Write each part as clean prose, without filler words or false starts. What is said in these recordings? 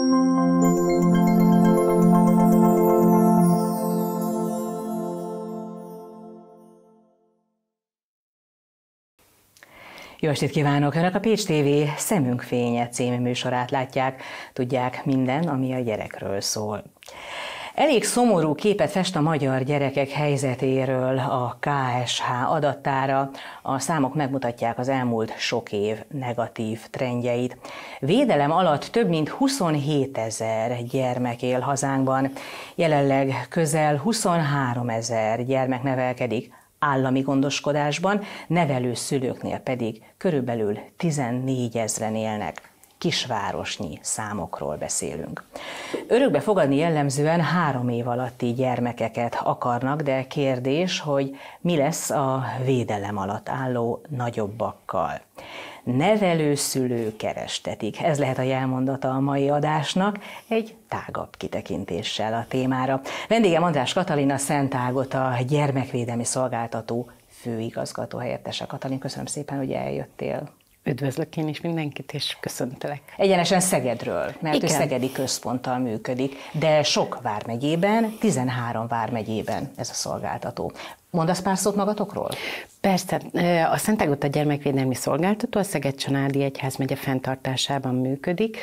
Jó estét kívánok! Önök a Pécs TV Szemünk fénye című műsorát látják, tudják minden, ami a gyerekről szól. Elég szomorú képet fest a magyar gyerekek helyzetéről a KSH adattára. A számok megmutatják az elmúlt sok év negatív trendjeit. Védelem alatt több mint 27 000 gyermek él hazánkban. Jelenleg közel 23 000 gyermek nevelkedik állami gondoskodásban, nevelőszülőknél pedig körülbelül 14 000-en élnek. Kisvárosnyi számokról beszélünk. Örökbe fogadni jellemzően 3 év alatti gyermekeket akarnak, de kérdés, hogy mi lesz a védelem alatt álló nagyobbakkal. Nevelőszülő kerestetik. Ez lehet a jelmondata a mai adásnak, egy tágabb kitekintéssel a témára. Vendégem András Katalin, Szent Ágota Gyermekvédelmi Szolgáltató főigazgató helyettese. Katalin, köszönöm szépen, hogy eljöttél. Üdvözlök én is mindenkit, és köszöntelek. Egyenesen Szegedről, mert ő szegedi központtal működik, de sok vármegyében, 13 vármegyében ez a szolgáltató. Mondasz pár szót magatokról? Persze, a Szent Ágota Gyermekvédelmi Szolgáltató a Szeged-Csanádi Egyházmegye fenntartásában működik.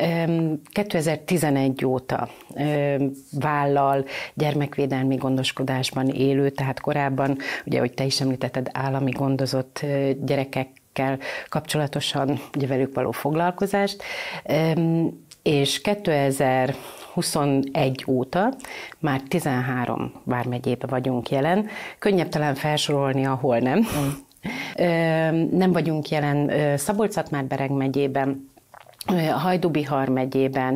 2011 óta vállal gyermekvédelmi gondoskodásban élő, tehát korábban, ugye, hogy te is említetted, állami gondozott gyerekekkel kapcsolatosan ugye velük való foglalkozást, és 2021 óta már 13 vármegyében vagyunk jelen. Könnyebb talán felsorolni, ahol nem. Nem vagyunk jelen Szabolcs-Szatmár-Bereg megyében, Hajdú-Bihar megyében,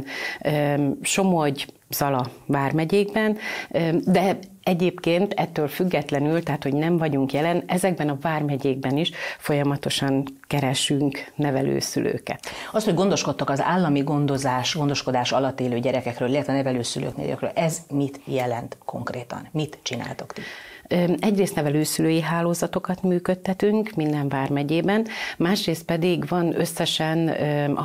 Somogy-Zala vármegyékben, de egyébként ettől függetlenül, tehát hogy nem vagyunk jelen, ezekben a vármegyékben is folyamatosan keresünk nevelőszülőket. Az, hogy gondoskodtak az állami gondoskodás alatt élő gyerekekről, illetve nevelőszülőknél, ez mit jelent konkrétan? Mit csináltok ti? Egyrészt nevelőszülői hálózatokat működtetünk minden vármegyében, másrészt pedig van összesen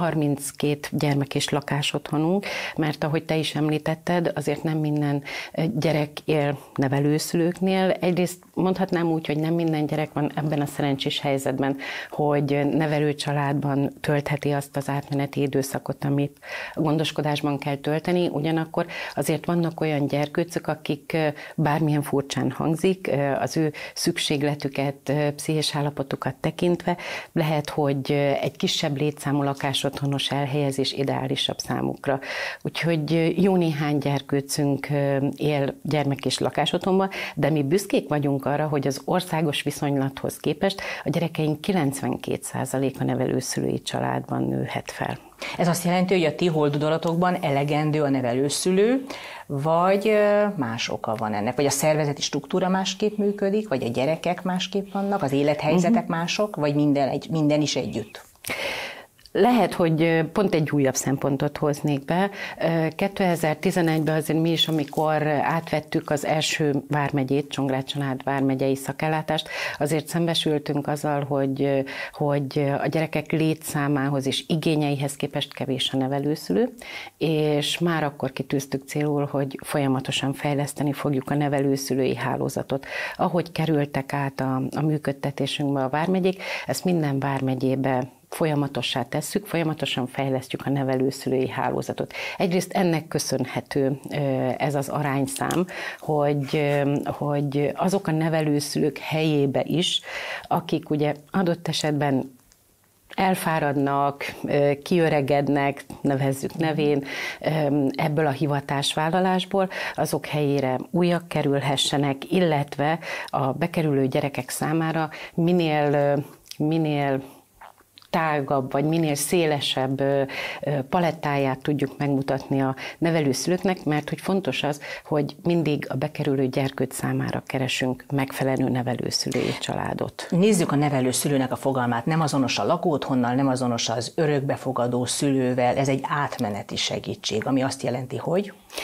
32 gyermek és lakásotthonunk, mert ahogy te is említetted, azért nem minden gyerek él nevelőszülőknél. Egyrészt mondhatnám úgy, hogy nem minden gyerek van ebben a szerencsés helyzetben, hogy nevelőcsaládban töltheti azt az átmeneti időszakot, amit a gondoskodásban kell tölteni, ugyanakkor azért vannak olyan gyerkőcök, akik bármilyen furcsán hangzik, az ő szükségletüket, pszichés állapotukat tekintve lehet, hogy egy kisebb létszámú lakásotthonos elhelyezés ideálisabb számukra. Úgyhogy jó néhány gyerkőcünk él gyermek- és lakásotthonban, de mi büszkék vagyunk arra, hogy az országos viszonylathoz képest a gyerekeink 92%-a nevelőszülői családban nőhet fel. Ez azt jelenti, hogy a ti holdodatokban elegendő a nevelőszülő, vagy más oka van ennek? Vagy a szervezeti struktúra másképp működik, vagy a gyerekek másképp vannak, az élethelyzetek mások, vagy minden is együtt? Lehet, hogy pont egy újabb szempontot hoznék be. 2011-ben azért mi is, amikor átvettük az első vármegyét, Csongrád-Csanád vármegyei szakellátást, azért szembesültünk azzal, hogy a gyerekek létszámához és igényeihez képest kevés a nevelőszülő, és már akkor kitűztük célul, hogy folyamatosan fejleszteni fogjuk a nevelőszülői hálózatot. Ahogy kerültek át a működtetésünkbe a vármegyék, ezt minden vármegyébe folyamatossá tesszük, folyamatosan fejlesztjük a nevelőszülői hálózatot. Egyrészt ennek köszönhető ez az arányszám, hogy azok a nevelőszülők helyébe is, akik ugye adott esetben elfáradnak, kiöregednek, nevezzük nevén, ebből a hivatásvállalásból, azok helyére újak kerülhessenek, illetve a bekerülő gyerekek számára minél tágabb, vagy minél szélesebb palettáját tudjuk megmutatni a nevelőszülőknek, mert hogy fontos az, hogy mindig a bekerülő gyerkőc számára keresünk megfelelő nevelőszülői családot. Nézzük a nevelőszülőnek a fogalmát. Nem azonos a lakóotthonnal, nem azonos az örökbefogadó szülővel, ez egy átmeneti segítség, ami azt jelenti, hogy...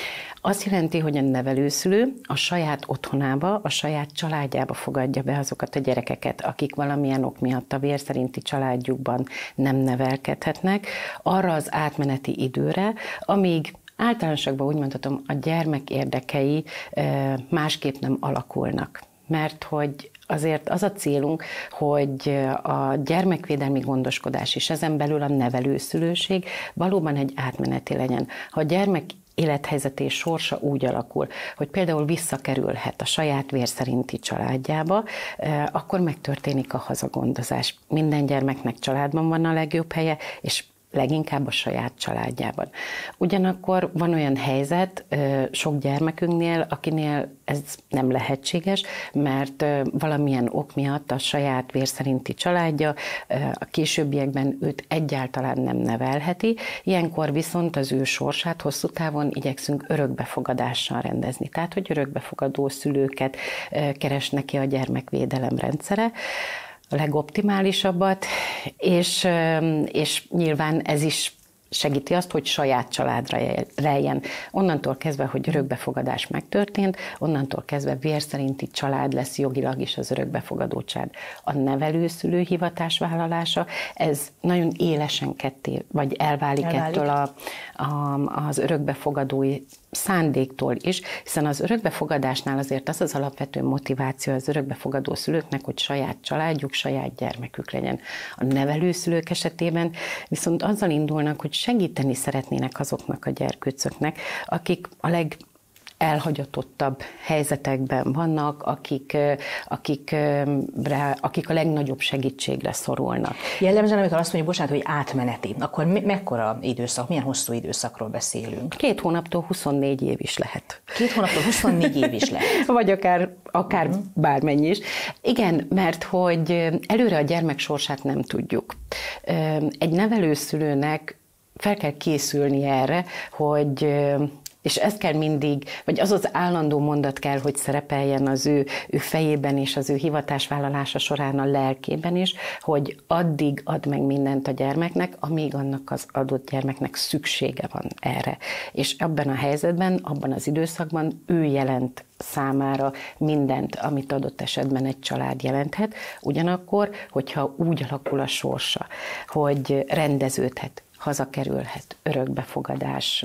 azt jelenti, hogy a nevelőszülő a saját otthonába, a saját családjába fogadja be azokat a gyerekeket, akik valamilyen ok miatt a vérszerinti családjukban nem nevelkedhetnek, arra az átmeneti időre, amíg általánosságban úgy mondhatom, a gyermek érdekei másképp nem alakulnak. Mert hogy azért az a célunk, hogy a gyermekvédelmi gondoskodás és ezen belül a nevelőszülőség valóban egy átmeneti legyen. Ha a gyermek élethelyzet és sorsa úgy alakul, hogy például visszakerülhet a saját vérszerinti családjába, akkor megtörténik a hazagondozás. Minden gyermeknek családban van a legjobb helye, és leginkább a saját családjában. Ugyanakkor van olyan helyzet sok gyermekünknél, akinél ez nem lehetséges, mert valamilyen ok miatt a saját vérszerinti családja a későbbiekben őt egyáltalán nem nevelheti, ilyenkor viszont az ő sorsát hosszú távon igyekszünk örökbefogadással rendezni. Tehát, hogy örökbefogadó szülőket keres neki a gyermekvédelem rendszere, a legoptimálisabbat, és nyilván ez is segíti azt, hogy saját családra lejjen. Onnantól kezdve, hogy örökbefogadás megtörtént, onnantól kezdve vérszerinti család lesz jogilag is az örökbefogadó család. A nevelőszülő hivatásvállalása, ez nagyon élesen vagy elválik ettől az örökbefogadói szándéktól is, hiszen az örökbefogadásnál azért az alapvető motiváció az örökbefogadó szülőknek, hogy saját családjuk, saját gyermekük legyen. A nevelőszülők esetében viszont azzal indulnak, hogy segíteni szeretnének azoknak a gyerkőcöknek, akik a elhagyatottabb helyzetekben vannak, akik a legnagyobb segítségre szorulnak. Jellemzően, amikor azt mondjuk, bocsánat, hogy átmeneti, akkor mekkora időszak, milyen hosszú időszakról beszélünk? 2 hónaptól 24 év is lehet. 2 hónaptól 24 év is lehet. Vagy akár bármennyi is. Igen, mert hogy előre a gyermek sorsát nem tudjuk. Egy nevelőszülőnek fel kell készülni erre, hogy és ez kell mindig, vagy az az állandó mondat kell, hogy szerepeljen az ő fejében és az ő hivatásvállalása során a lelkében is, hogy addig ad meg mindent a gyermeknek, amíg annak az adott gyermeknek szüksége van erre. És abban a helyzetben, abban az időszakban ő jelent számára mindent, amit adott esetben egy család jelenthet. Ugyanakkor, hogyha úgy alakul a sorsa, hogy rendeződhet, hazakerülhet, örökbefogadás,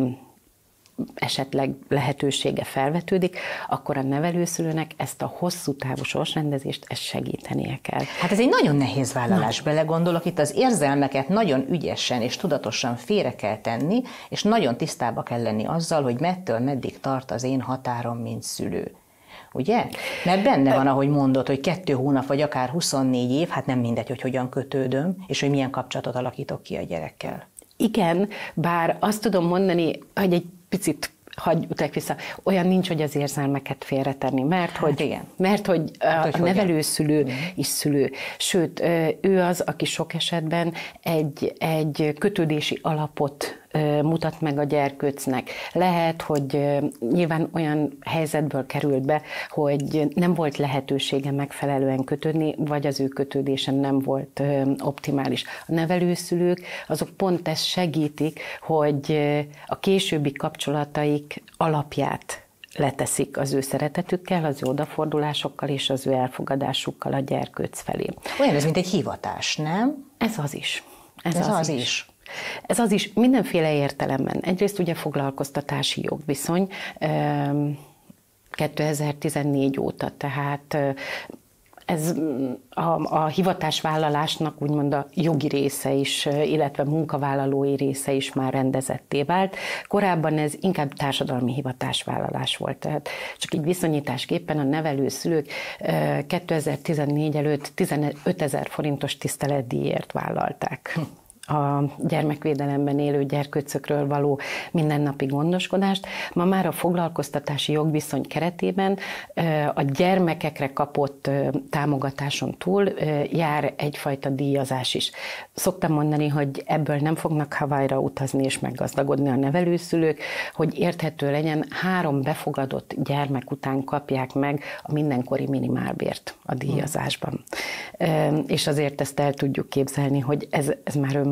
esetleg lehetősége felvetődik, akkor a nevelőszülőnek ezt a hosszú távú sorsrendezést ezt segítenie kell. Hát ez egy nagyon nehéz vállalás, belegondolok, itt az érzelmeket nagyon ügyesen és tudatosan félre kell tenni, és nagyon tisztába kell lenni azzal, hogy mettől meddig tart az én határom, mint szülő. Ugye? Mert benne van, ahogy mondod, hogy 2 hónap vagy akár 24 év, hát nem mindegy, hogy hogyan kötődöm, és hogy milyen kapcsolatot alakítok ki a gyerekkel. Igen, bár azt tudom mondani, hogy egy picit hagyj utáig vissza, olyan nincs, hogy az érzelmeket félretenni, mert hogy a nevelőszülő is szülő. Sőt, ő az, aki sok esetben egy kötődési alapot mutat meg a gyerkőcnek. Lehet, hogy nyilván olyan helyzetből került be, hogy nem volt lehetősége megfelelően kötődni, vagy az ő kötődése nem volt optimális. A nevelőszülők azok pont ezt segítik, hogy a későbbi kapcsolataik alapját leteszik az ő szeretetükkel, az ő odafordulásokkal és az ő elfogadásukkal a gyerkőc felé. Olyan ez, mint egy hivatás, nem? Ez az is. Ez az is. Ez az is mindenféle értelemben. Egyrészt ugye foglalkoztatási jogviszony 2014 óta, tehát ez a hivatásvállalásnak úgymond a jogi része is, illetve munkavállalói része is már rendezetté vált. Korábban ez inkább társadalmi hivatásvállalás volt. Tehát csak így viszonyításképpen a nevelőszülők 2014 előtt 15 000 forintos tiszteletdíjért vállalták a gyermekvédelemben élő gyerkőcökről való mindennapi gondoskodást. Ma már a foglalkoztatási jogviszony keretében a gyermekekre kapott támogatáson túl jár egyfajta díjazás is. Szoktam mondani, hogy ebből nem fognak Hawaii-ra utazni és meggazdagodni a nevelőszülők, hogy érthető legyen, 3 befogadott gyermek után kapják meg a mindenkori minimálbért a díjazásban. És azért ezt el tudjuk képzelni, hogy ez már önmagában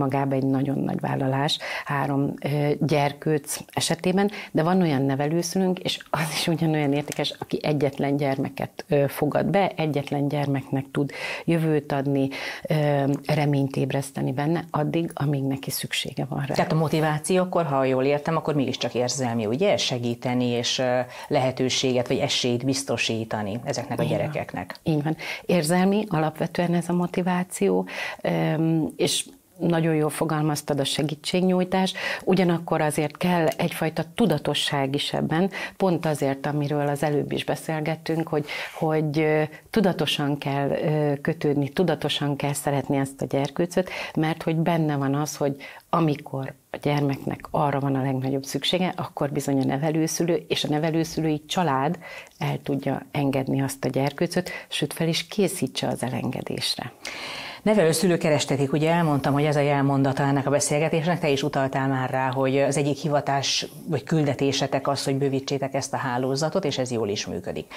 önmagában egy nagyon nagy vállalás 3 gyerkőc esetében, de van olyan nevelőszülőnk, és az is ugyanolyan értékes, aki egyetlen gyermeket fogad be, egyetlen gyermeknek tud jövőt adni, reményt ébreszteni benne, addig, amíg neki szüksége van rá. Tehát a motiváció akkor, ha jól értem, akkor mégiscsak érzelmi, ugye? Segíteni és lehetőséget vagy esélyt biztosítani ezeknek a gyerekeknek. Így van. Érzelmi, alapvetően ez a motiváció, és nagyon jól fogalmaztad a segítségnyújtás, ugyanakkor azért kell egyfajta tudatosság is ebben, pont azért, amiről az előbb is beszélgettünk, hogy tudatosan kell kötődni, tudatosan kell szeretni ezt a gyerkőcöt, mert hogy benne van az, hogy amikor a gyermeknek arra van a legnagyobb szüksége, akkor bizony a nevelőszülő és a nevelőszülői család el tudja engedni azt a gyerkőcöt, sőt fel is készítse az elengedésre. Nevelőszülő kerestetik, ugye elmondtam, hogy ez a jelmondata ennek a beszélgetésnek, te is utaltál már rá, hogy az egyik hivatás vagy küldetésetek az, hogy bővítsétek ezt a hálózatot, és ez jól is működik.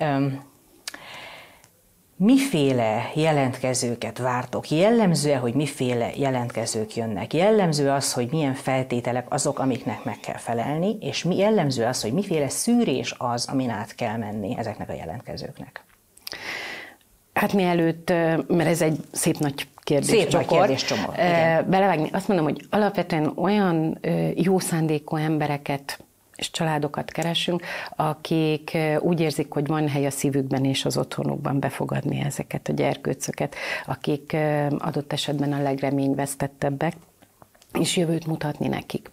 Miféle jelentkezőket vártok? Jellemző-e, hogy miféle jelentkezők jönnek? Jellemző az, hogy milyen feltételek azok, amiknek meg kell felelni, és jellemző az, hogy miféle szűrés az, amin át kell menni ezeknek a jelentkezőknek? Hát mielőtt, mert ez egy szép nagy kérdéscsomag, belevágni, azt mondom, hogy alapvetően olyan jó szándékú embereket és családokat keresünk, akik úgy érzik, hogy van hely a szívükben és az otthonukban befogadni ezeket a gyerkőcöket, akik adott esetben a legreményvesztettebbek, és jövőt mutatni nekik.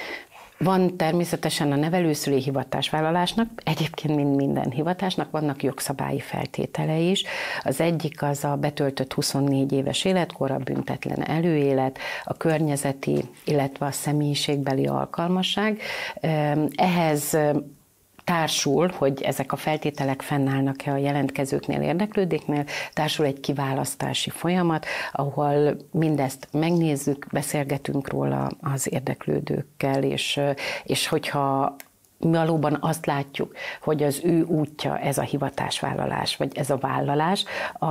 Van természetesen a nevelőszülői hivatásvállalásnak, egyébként mint minden hivatásnak vannak jogszabályi feltételei is. Az egyik az a betöltött 24 éves életkor, a büntetlen előélet, a környezeti, illetve a személyiségbeli alkalmasság. Ehhez társul, hogy ezek a feltételek fennállnak-e a jelentkezőknél, érdeklődőknél, társul egy kiválasztási folyamat, ahol mindezt megnézzük, beszélgetünk róla az érdeklődőkkel, és hogyha valóban azt látjuk, hogy az ő útja ez a hivatásvállalás, vagy ez a vállalás,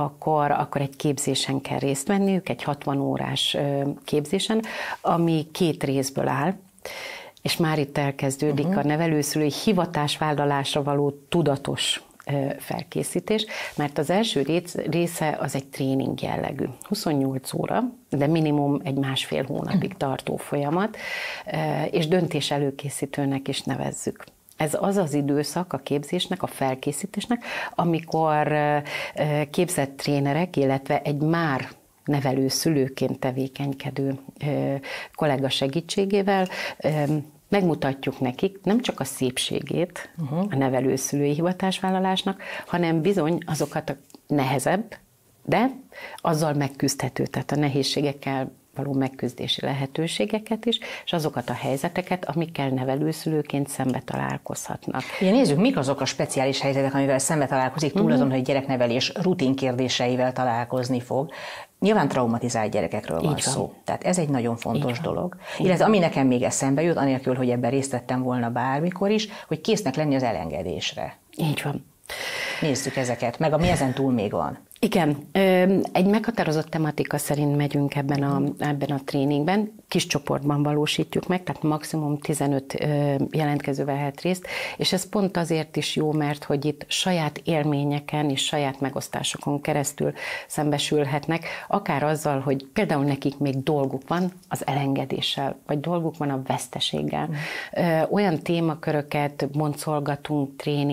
akkor egy képzésen kell részt venniük, egy 60 órás képzésen, ami 2 részből áll, és már itt elkezdődik a nevelőszülői hivatásvállalásra való tudatos felkészítés, mert az első része az egy tréning jellegű. 28 óra, de minimum egy 1,5 hónapig tartó folyamat, és döntés előkészítőnek is nevezzük. Ez az az időszak a képzésnek, a felkészítésnek, amikor képzett trénerek, illetve egy már nevelőszülőként tevékenykedő kollega segítségével megmutatjuk nekik nem csak a szépségét a nevelőszülői hivatásvállalásnak, hanem bizony azokat a nehezebb, de azzal megküzdhető, tehát a nehézségekkel való megküzdési lehetőségeket is, és azokat a helyzeteket, amikkel nevelőszülőként szembe találkozhatnak. Igen, nézzük, mik azok a speciális helyzetek, amivel szembe találkozik, túl azon, hogy gyereknevelés rutin kérdéseivel találkozni fog. Nyilván traumatizált gyerekekről van szó. Tehát ez egy nagyon fontos dolog. Illetve ami nekem még eszembe jut, anélkül, hogy ebben részt vettem volna bármikor is, hogy késznek lenni az elengedésre. Így van. Nézzük ezeket, meg ami ezen túl még van. Igen, egy meghatározott tematika szerint megyünk ebben a tréningben, kis csoportban valósítjuk meg, tehát maximum 15 jelentkező vehet részt, és ez pont azért is jó, mert hogy itt saját élményeken és saját megosztásokon keresztül szembesülhetnek, akár azzal, hogy például nekik még dolguk van az elengedéssel, vagy dolguk van a veszteséggel. Olyan témaköröket boncolgatunk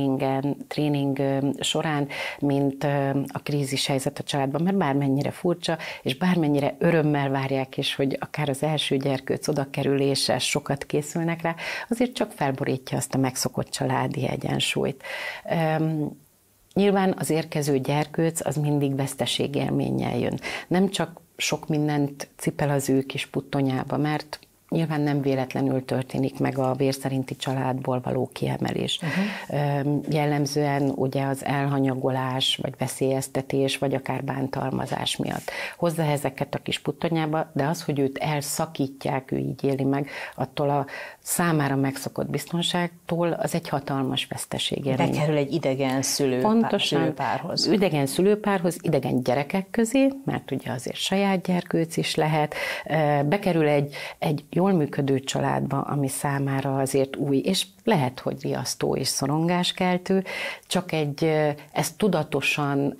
tréning során, mint a krízis helyzet a családban, mert bármennyire furcsa, és bármennyire örömmel várják is, hogy akár az első gyerkőc odakerülése sokat készülnek rá, azért csak felborítja azt a megszokott családi egyensúlyt. Nyilván az érkező gyerkőc az mindig veszteségélménnyel jön. Nem csak sok mindent cipel az ő kis puttonyába, mert nyilván nem véletlenül történik meg a vérszerinti családból való kiemelés. Jellemzően ugye az elhanyagolás, vagy veszélyeztetés, vagy akár bántalmazás miatt hozza ezeket a kis puttonyába, de az, hogy őt elszakítják, ő így éli meg, attól a számára megszokott biztonságtól, az egy hatalmas veszteségélmény. Bekerül egy idegen szülőpárhoz. Idegen szülőpárhoz, idegen gyerekek közé, mert ugye azért saját gyerkőc is lehet, bekerül egy jól működő családba, ami számára azért új, és lehet, hogy riasztó és szorongáskeltő, csak ezt tudatosan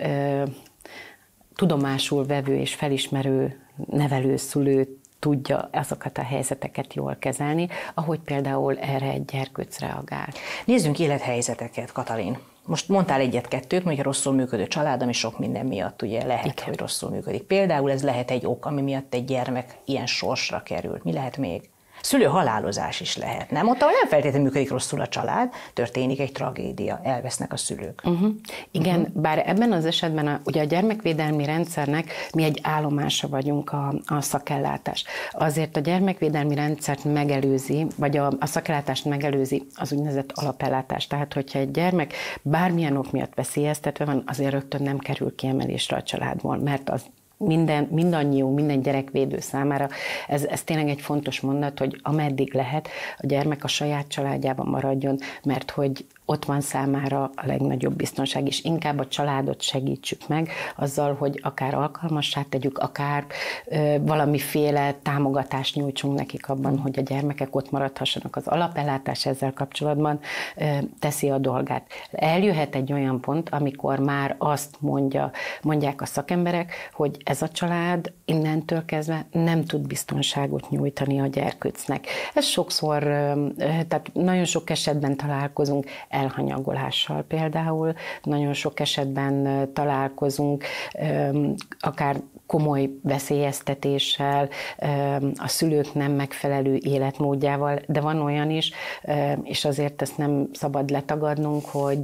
tudomásul vevő és felismerő nevelőszülő tudja azokat a helyzeteket jól kezelni, ahogy például erre egy gyerkőc reagál. Nézzünk élethelyzeteket, Katalin. Most mondtál egyet-kettőt, mondjuk rosszul működő család, ami sok minden miatt ugye lehet, hogy rosszul működik. Például ez lehet egy ok, ami miatt egy gyermek ilyen sorsra került. Mi lehet még? Szülőhalálozás is lehet, nem? Ott, ahol nem feltétlenül működik rosszul a család, történik egy tragédia, elvesznek a szülők. Igen, bár ebben az esetben ugye a gyermekvédelmi rendszernek mi egy állomása vagyunk a szakellátás. Azért a gyermekvédelmi rendszert megelőzi, vagy a szakellátást megelőzi az úgynevezett alapellátás. Tehát, hogyha egy gyermek bármilyen ok miatt veszélyeztetve van, azért rögtön nem kerül kiemelésre a családból, mert az mindannyiunk, minden gyerekvédő számára ez tényleg egy fontos mondat, hogy ameddig lehet, a gyermek a saját családjában maradjon, mert hogy ott van számára a legnagyobb biztonság, és inkább a családot segítsük meg azzal, hogy akár alkalmassá tegyük, akár valamiféle támogatást nyújtsunk nekik abban, hogy a gyermekek ott maradhassanak. Az alapellátás ezzel kapcsolatban teszi a dolgát. Eljöhet egy olyan pont, amikor már azt mondják a szakemberek, hogy ez a család innentől kezdve nem tud biztonságot nyújtani a gyerkőcnek. Ez sokszor, tehát nagyon sok esetben találkozunk elhanyagolással például, nagyon sok esetben találkozunk akár komoly veszélyeztetéssel, a szülők nem megfelelő életmódjával, de van olyan is, és azért ezt nem szabad letagadnunk,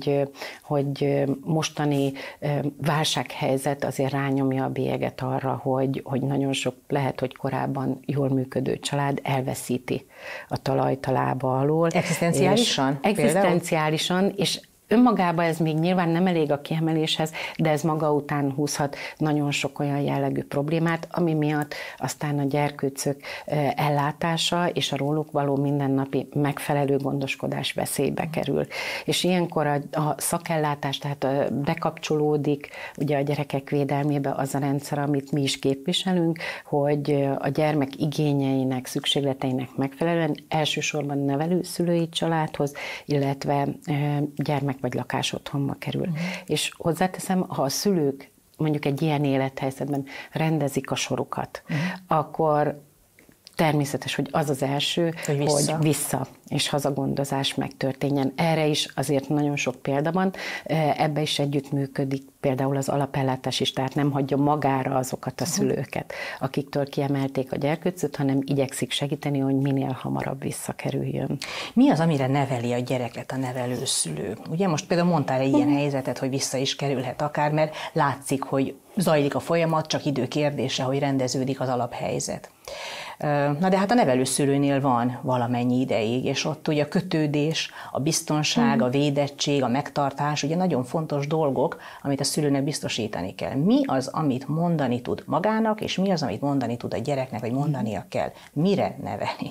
hogy mostani válsághelyzet azért rányomja a bélyeget arra, hogy nagyon sok lehet, hogy korábban jól működő család elveszíti a talajt a lába alól. Egzisztenciálisan? Egzisztenciálisan, és önmagában ez még nyilván nem elég a kiemeléshez, de ez maga után húzhat nagyon sok olyan jellegű problémát, ami miatt aztán a gyerkőcök ellátása és a róluk való mindennapi megfelelő gondoskodás veszélybe kerül. És ilyenkor a szakellátás, tehát bekapcsolódik ugye a gyerekek védelmébe az a rendszer, amit mi is képviselünk, hogy a gyermek igényeinek, szükségleteinek megfelelően elsősorban nevelőszülői családhoz, illetve gyermek vagy lakásotthonba kerül. És hozzáteszem, ha a szülők mondjuk egy ilyen élethelyzetben rendezik a sorukat, akkor természetes, hogy az az első, hogy vissza és hazagondozás megtörténjen. Erre is azért nagyon sok példa van, ebbe is együttműködik például az alapellátás is, tehát nem hagyja magára azokat a szülőket, akiktől kiemelték a gyerkőcöt, hanem igyekszik segíteni, hogy minél hamarabb visszakerüljön. Mi az, amire neveli a gyereket a nevelőszülő? Ugye most például mondtál egy ilyen helyzetet, hogy vissza is kerülhet akár, mert látszik, hogy zajlik a folyamat, csak idő kérdése, hogy rendeződik az alaphelyzet. Na de hát a nevelőszülőnél van valamennyi ideig, és ott ugye a kötődés, a biztonság, a védettség, a megtartás, ugye nagyon fontos dolgok, amit a szülőnek biztosítani kell. Mi az, amit mondani tud magának, és mi az, amit mondani tud a gyereknek, vagy mondania kell? Mire nevelni?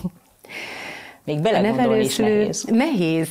Még belegondolni is nehéz. Nehéz,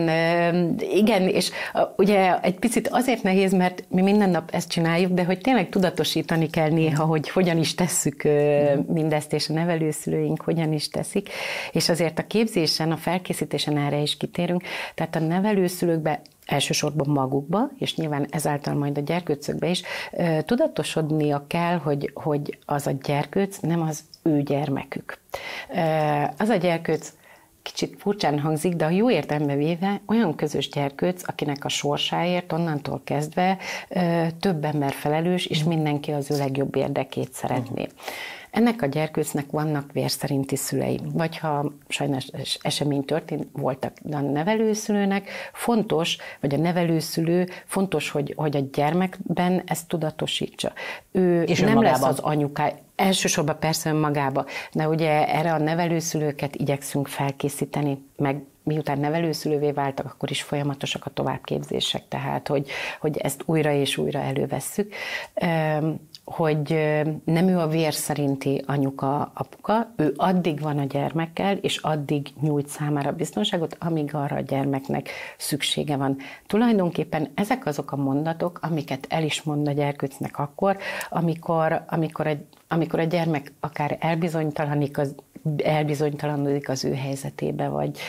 igen, és ugye egy picit azért nehéz, mert mi minden nap ezt csináljuk, de hogy tényleg tudatosítani kell néha, hogy hogyan is tesszük mindezt, és a nevelőszülőink hogyan is teszik, és azért a képzésen, a felkészítésen erre is kitérünk, tehát a nevelőszülőkbe elsősorban magukba, és nyilván ezáltal majd a gyerkőcökbe is tudatosodnia kell, hogy az a gyerkőc nem az ő gyermekük. Az a gyerkőc kicsit furcsán hangzik, de a jó értelembe véve olyan közös gyerkőc, akinek a sorsáért onnantól kezdve több ember felelős, és mindenki az ő legjobb érdekét szeretné. Ennek a gyerkőcnek vannak vérszerinti szülei, vagy ha sajnos esemény történt, voltak a nevelőszülőnek, fontos, vagy a nevelőszülő fontos, hogy a gyermekben ezt tudatosítsa. Ő és nem lesz az anyukája, elsősorban persze önmagába, de ugye erre a nevelőszülőket igyekszünk felkészíteni, meg miután nevelőszülővé váltak, akkor is folyamatosak a továbbképzések, tehát hogy ezt újra és újra elővesszük, hogy nem ő a vér szerinti anyuka, apuka, ő addig van a gyermekkel, és addig nyújt számára biztonságot, amíg arra a gyermeknek szüksége van. Tulajdonképpen ezek azok a mondatok, amiket el is mond a gyerkőcnek akkor, amikor a gyermek akár elbizonytalanodik az ő helyzetébe,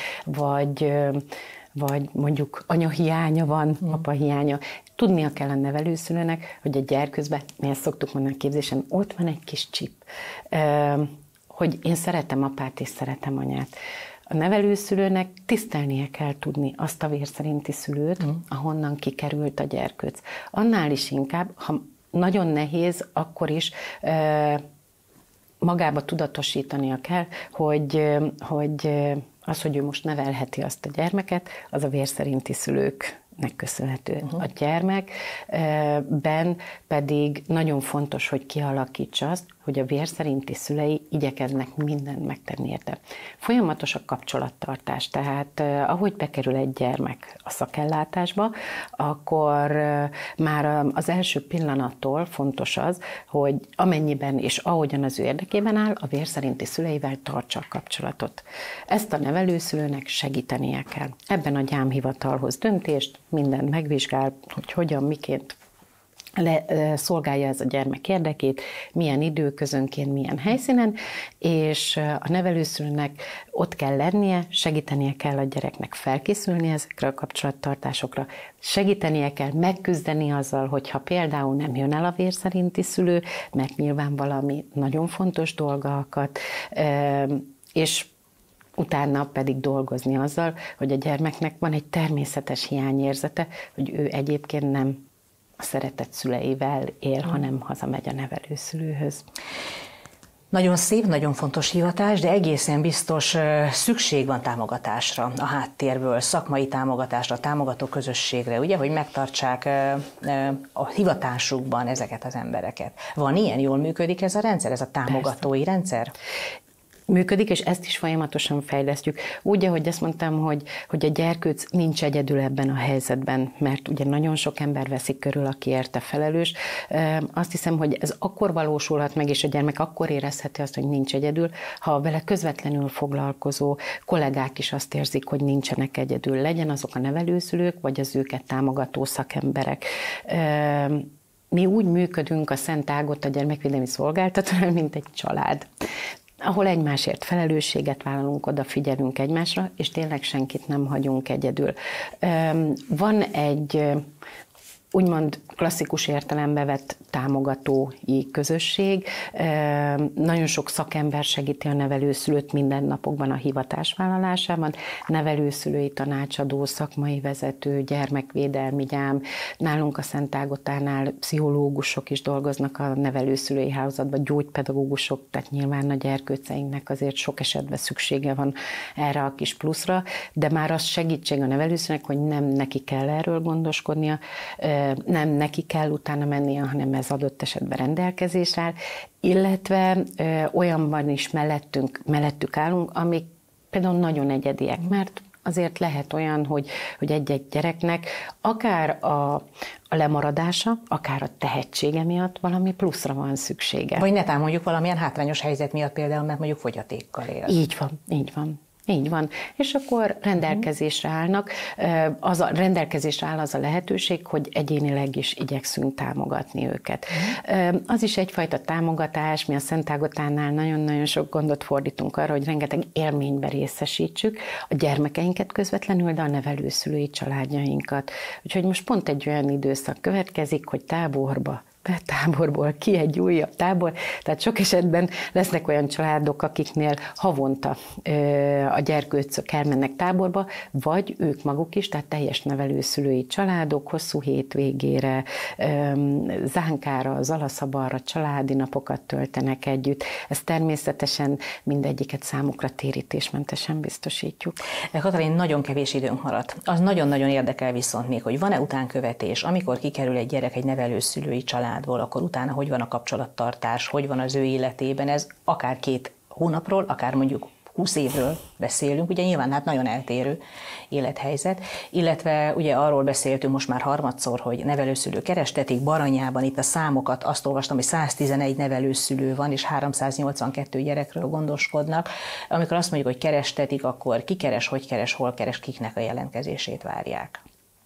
vagy mondjuk anyahiánya van, apahiánya. Tudnia kell a nevelőszülőnek, hogy a gyerkőcben, mi ezt szoktuk mondani a képzésen, ott van egy kis csip, hogy én szeretem apát és szeretem anyát. A nevelőszülőnek tisztelnie kell tudni azt a vérszerinti szülőt, ahonnan kikerült a gyerkőc. Annál is inkább, ha nagyon nehéz, akkor is magába tudatosítania kell, hogy ő most nevelheti azt a gyermeket, az a vérszerinti szülőknek köszönhető. A gyermekben pedig nagyon fontos, hogy kialakítsa azt, hogy a vérszerinti szülei igyekeznek mindent megtenni érte. Folyamatos a kapcsolattartás, tehát ahogy bekerül egy gyermek a szakellátásba, akkor már az első pillanattól fontos az, hogy amennyiben és ahogyan az ő érdekében áll, a vérszerinti szüleivel tartsa a kapcsolatot. Ezt a nevelőszülőnek segítenie kell. Ebben a gyámhivatalhoz döntést, mindent megvizsgál, hogy hogyan, miként szolgálja ez a gyermek érdekét, milyen időközönként, milyen helyszínen, és a nevelőszülőnek ott kell lennie, segítenie kell a gyereknek felkészülni ezekre a kapcsolattartásokra, segítenie kell megküzdeni azzal, hogyha például nem jön el a vérszerinti szülő, mert nyilván valami nagyon fontos dolga akad, és utána pedig dolgozni azzal, hogy a gyermeknek van egy természetes hiányérzete, hogy ő egyébként nem a szeretett szüleivel él, hanem hazamegy a nevelőszülőhöz. Nagyon szép, nagyon fontos hivatás, de egészen biztos szükség van támogatásra a háttérből, szakmai támogatásra, támogató közösségre, ugye, hogy megtartsák a hivatásukban ezeket az embereket. Van ilyen? Jól működik ez a rendszer, ez a támogatói rendszer? Működik, és ezt is folyamatosan fejlesztjük. Úgy, ahogy azt mondtam, hogy a gyerkőc nincs egyedül ebben a helyzetben, mert ugye nagyon sok ember veszik körül, aki érte felelős. Azt hiszem, hogy ez akkor valósulhat meg, és a gyermek akkor érezheti azt, hogy nincs egyedül, ha vele közvetlenül foglalkozó kollégák is azt érzik, hogy nincsenek egyedül. Legyen azok a nevelőszülők, vagy az őket támogató szakemberek. Mi úgy működünk a Szent Ágota gyermekvédelmi szolgáltatónál, mint egy család, ahol egymásért felelősséget vállalunk, odafigyelünk egymásra, és tényleg senkit nem hagyunk egyedül. Van egy úgymond klasszikus értelembe vett támogatói közösség. Nagyon sok szakember segíti a nevelőszülőt mindennapokban a hivatásvállalásában. Nevelőszülői tanácsadó, szakmai vezető, gyermekvédelmi gyám. Nálunk a Szent Ágotánál pszichológusok is dolgoznak a nevelőszülői hálózatban, gyógypedagógusok, tehát nyilván a gyerkőceinknek azért sok esetben szüksége van erre a kis pluszra, de már az segítség a nevelőszülőnek, hogy nem neki kell erről gondoskodnia, nem neki kell utána mennie, hanem ez adott esetben rendelkezésre áll, illetve olyanban is mellettük állunk, amik például nagyon egyediek, mert azért lehet olyan, hogy egy-egy gyereknek akár a lemaradása, akár a tehetsége miatt valami pluszra van szüksége. Vagy netán mondjuk valamilyen hátrányos helyzet miatt például, mert mondjuk fogyatékkal él. Így van, így van. Így van. És akkor rendelkezésre állnak, rendelkezésre áll az a lehetőség, hogy egyénileg is igyekszünk támogatni őket. Az is egyfajta támogatás, mi a Szent Ágotánál nagyon-nagyon sok gondot fordítunk arra, hogy rengeteg élménybe részesítsük a gyermekeinket közvetlenül, de a nevelőszülői családjainkat. Úgyhogy most pont egy olyan időszak következik, hogy táborba táborból ki egy újabb tábor. Tehát sok esetben lesznek olyan családok, akiknél havonta a gyerkőcök elmennek táborba, vagy ők maguk is, tehát teljes nevelőszülői családok, hosszú hétvégére, Zánkára, Zalaszabalra családi napokat töltenek együtt. Ez természetesen mindegyiket számukra térítésmentesen biztosítjuk. Katalin, nagyon kevés időnk maradt. Az nagyon-nagyon érdekel viszont még, hogy van-e utánkövetés, amikor kikerül egy gyerek egy nevelőszülői családból, akkor utána hogy van a kapcsolattartás, hogy van az ő életében, ez akár 2 hónapról, akár mondjuk 20 évről beszélünk, ugye nyilván hát nagyon eltérő élethelyzet, illetve ugye arról beszéltünk most már harmadszor, hogy nevelőszülő kerestetik, Baranyában itt a számokat, azt olvastam, hogy 111 nevelőszülő van, és 382 gyerekről gondoskodnak. Amikor azt mondjuk, hogy kerestetik, akkor ki keres, hogy keres, hol keres, kiknek a jelentkezését várják?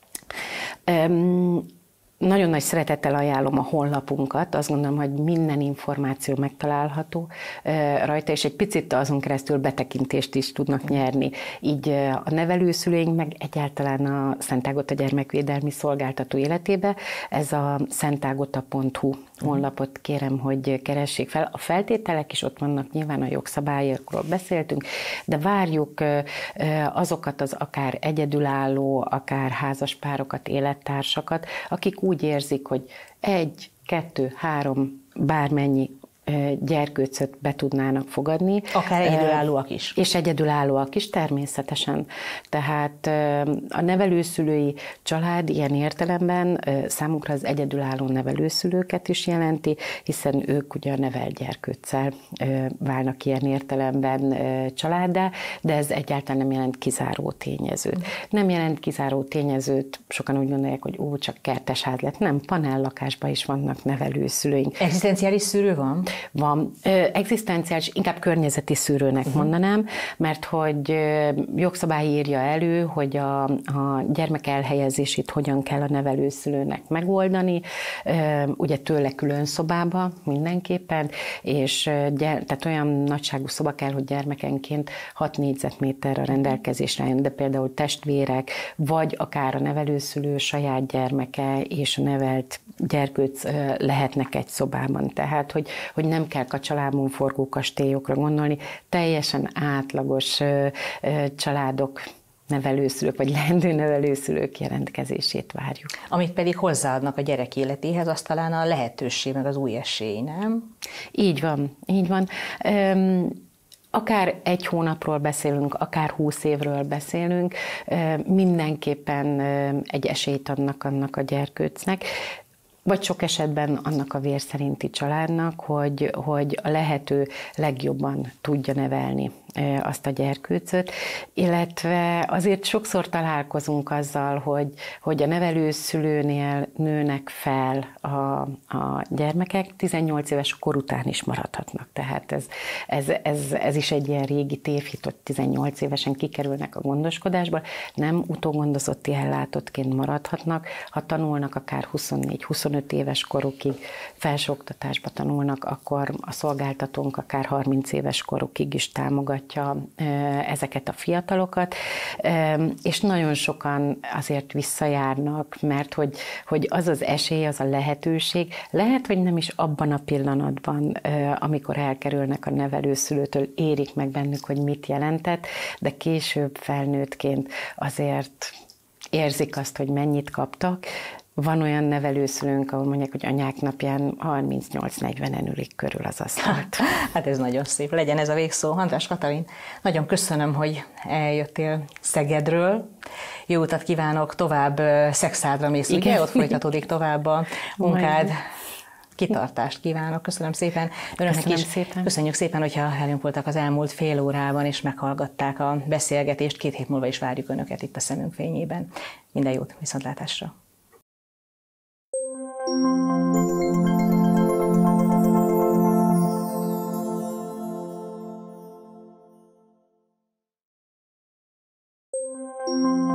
Nagyon nagy szeretettel ajánlom a honlapunkat, azt gondolom, hogy minden információ megtalálható rajta, és egy picit azon keresztül betekintést is tudnak nyerni. Így a nevelőszülőink, meg egyáltalán a Szent Ágota Gyermekvédelmi Szolgáltató életébe, ez a szentágota.hu honlapot kérem, hogy keressék fel. A feltételek is ott vannak, nyilván a jogszabályokról beszéltünk, de várjuk azokat az akár egyedülálló, akár házaspárokat, élettársakat, akik úgy érzik, hogy 1, 2, 3, bármennyi gyerkőcöt be tudnának fogadni. Akár egyedülállóak is. És egyedülállóak is, természetesen. Tehát a nevelőszülői család ilyen értelemben számunkra az egyedülálló nevelőszülőket is jelenti, hiszen ők ugye a nevelt gyerkőccel válnak ilyen értelemben családdá, de ez egyáltalán nem jelent kizáró tényezőt. Nem jelent kizáró tényezőt, sokan úgy gondolják, hogy csak kertesház lett. Nem, panellakásban is vannak nevelőszülőink. Egzisztenciális szűrő van? Van. Egzisztenciális, inkább környezeti szűrőnek mondanám, mert hogy jogszabály írja elő, hogy a gyermek elhelyezését hogyan kell a nevelőszülőnek megoldani, ugye tőle külön szobába mindenképpen, és tehát olyan nagyságú szoba kell, hogy gyermekenként 6 négyzetméter a rendelkezésre jön, de például testvérek, vagy akár a nevelőszülő saját gyermeke és a nevelt gyerkőc lehetnek egy szobában. Tehát, hogy nem kell kacsalábon forgó kastélyokra gondolni, teljesen átlagos családok, nevelőszülők, vagy leendő nevelőszülők jelentkezését várjuk. Amit pedig hozzáadnak a gyerek életéhez, az talán a lehetőség, meg az új esély, nem? Így van, így van. Akár 1 hónapról beszélünk, akár 20 évről beszélünk, mindenképpen egy esélyt adnak annak a gyerkőcnek, vagy sok esetben annak a vér szerinti családnak, hogy a lehető legjobban tudja nevelni azt a gyerkőcöt, illetve azért sokszor találkozunk azzal, hogy a nevelőszülőnél nőnek fel a gyermekek, 18 éves kor után is maradhatnak. Tehát ez is egy ilyen régi tévhit, hogy 18 évesen kikerülnek a gondoskodásba, nem utógondozotti ellátottként maradhatnak, ha tanulnak akár 24-25 éves korukig, felsőoktatásba tanulnak, akkor a szolgáltatónk akár 30 éves korukig is támogatja ezeket a fiatalokat, és nagyon sokan azért visszajárnak, mert hogy az az esély, az a lehetőség, lehet, hogy nem is abban a pillanatban, amikor elkerülnek a nevelőszülőtől, érik meg bennük, hogy mit jelentett, de később felnőttként azért érzik azt, hogy mennyit kaptak. Van olyan nevelőszülőnk, ahol mondják, hogy anyák napján 38-40-en ülik körül az asztalt. Hát ez nagyon szép. Legyen ez a végszó. András Katalin, nagyon köszönöm, hogy eljöttél Szegedről. Jó utat kívánok, tovább Szekszádra mész, ugye? Ott folytatódik tovább a munkád. Kitartást kívánok. Köszönöm szépen. Önöknek is szépen. Köszönjük szépen, hogyha velünk voltak az elmúlt fél órában, és meghallgatták a beszélgetést. 2 hét múlva is várjuk Önöket itt a Szemünk fényében. Minden jót, viszontlátásra! Thank you.